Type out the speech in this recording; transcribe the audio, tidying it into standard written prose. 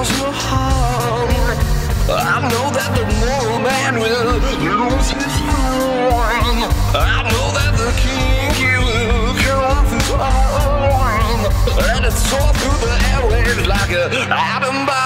cause no harm. I know that the moral man will lose his throne. I know that the king, he will come his arm. Let it soar through the airwaves like an atom bomb.